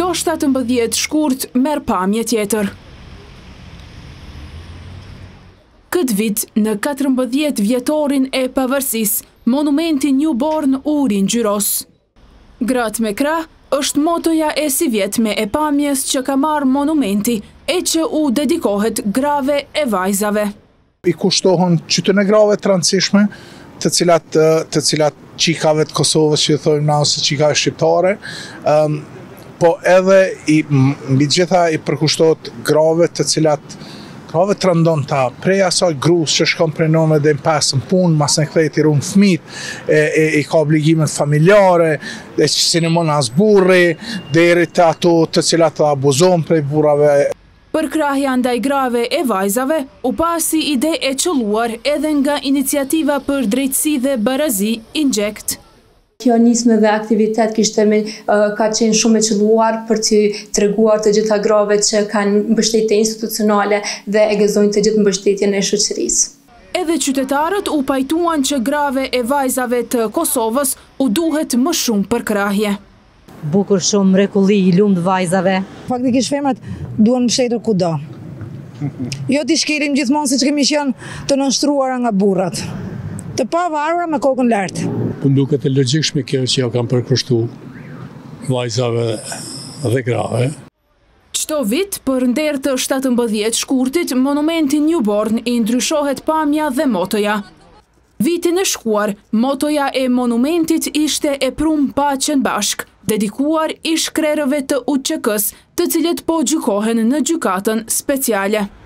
Çdo 17 shkurt merr pamje tjetër. Këtë vit, në 14 vjetorin e pavarësisë, monumenti Newborn uri në Gjyros. Gratë me krah është motoja e si vjetme e pamjes që ka marrë monumenti e që u dedikohet grave e vajzave. I kushtohen qytën e grave të rëndësishme, të cilat qikave të Kosovës që thojmë na ose qikave shqiptare, po edhe mbi gjitha i përkushtohet grave të cilat grave të rëndonta, prej asaj grus që shkon prej nome dhe në pasën punë, mas në kthejt i runë fmit, i ka obligimet familjare, dhe që si në mona zburri, deri të ato të cilat të abuzon prej burrave. Për krahja ndaj grave e vajzave, u pasi ide e qëlluar edhe nga iniciativa për drejtësi dhe barazi Inject. Kjo nisme dhe aktivitet ka qenë shumë e qëlluar për të treguar të gjitha grave që kanë mbështetje institucionale dhe e gëzojnë të gjithë mbështetjen e shoqërisë. Edhe qytetarët u pajtuan që grave e vajzave të Kosovës u duhet më shumë për krahje. Bukur shumë, mrekulli, i lumt vajzave. Faktikisht femrat duhen mbështetur kudo. Jo t'i shkelim gjithmonë siç kemi qenë të nënshtruara nga burrat. Të pavarura me kokën lart. Po duket e logjikshme kjo që ja kanë përkushtu vajzave dhe grave. Çdo vit, për nder të 17 shkurtit, monumenti Newborn i ndryshohet pamja dhe motoja. Vitin e shkuar, motoja e monumentit ishte e prum paqen bashk, dedikuar ish krerëve të UÇK-s, të cilët po gjykohen në gjykatën speciale.